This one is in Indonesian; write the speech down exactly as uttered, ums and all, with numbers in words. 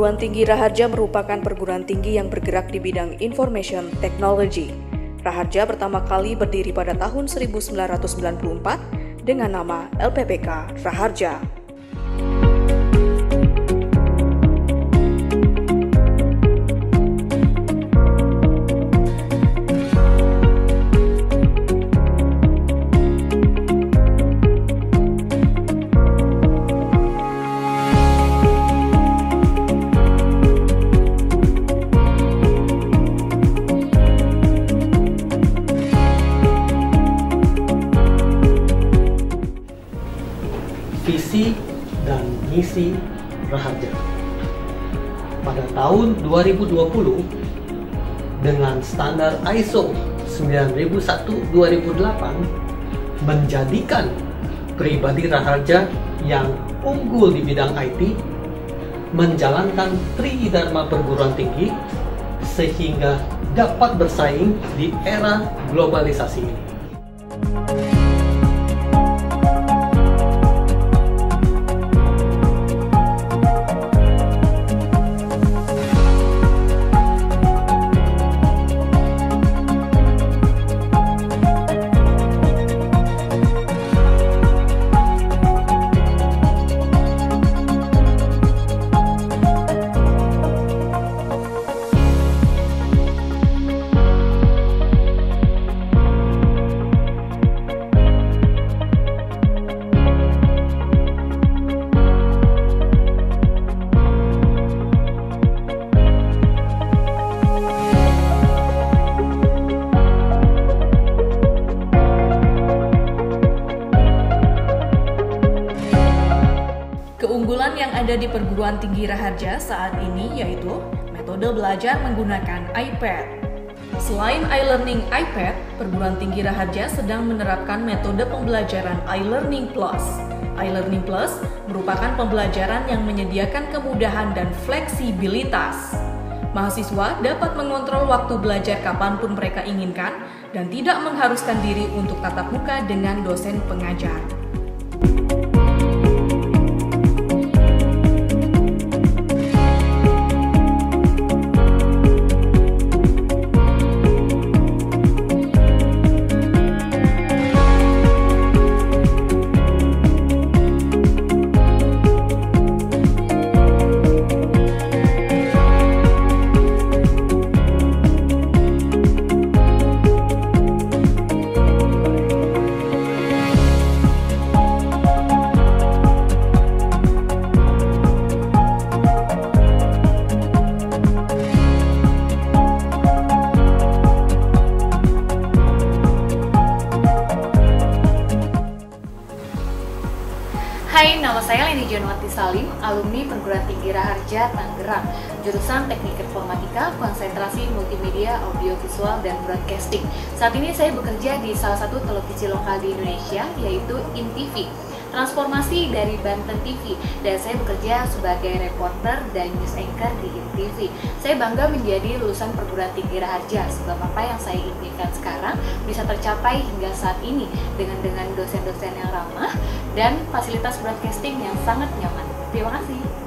Perguruan Tinggi Raharja merupakan perguruan tinggi yang bergerak di bidang information technology. Raharja pertama kali berdiri pada tahun seribu sembilan ratus sembilan puluh empat dengan nama L P P K Raharja. Visi dan misi Raharja. Pada tahun dua ribu dua puluh, dengan standar I S O sembilan ribu satu dua ribu delapan, menjadikan pribadi Raharja yang unggul di bidang I T, menjalankan Tridharma perguruan tinggi, sehingga dapat bersaing di era globalisasi ini. Keunggulan yang ada di Perguruan Tinggi Raharja saat ini yaitu metode belajar menggunakan iPad. Selain e-learning iPad, Perguruan Tinggi Raharja sedang menerapkan metode pembelajaran e-learning plus. E-learning plus merupakan pembelajaran yang menyediakan kemudahan dan fleksibilitas. Mahasiswa dapat mengontrol waktu belajar kapanpun mereka inginkan dan tidak mengharuskan diri untuk tatap muka dengan dosen pengajar. Hai, nama saya Leni Jonwati Salim, alumni Perguruan Tinggi Raharja, Tangerang, jurusan Teknik Informatika, konsentrasi Multimedia, Audiovisual, dan Broadcasting. Saat ini saya bekerja di salah satu televisi lokal di Indonesia, yaitu I N T V, transformasi dari Banten T V, dan saya bekerja sebagai reporter dan news anchor di I N T V. Saya bangga menjadi lulusan Perguruan Tinggi Raharja, sebab apa yang saya impikan sekarang bisa tercapai hingga saat ini dengan dengan dosen-dosen yang ramah dan fasilitas broadcasting yang sangat nyaman. Terima kasih.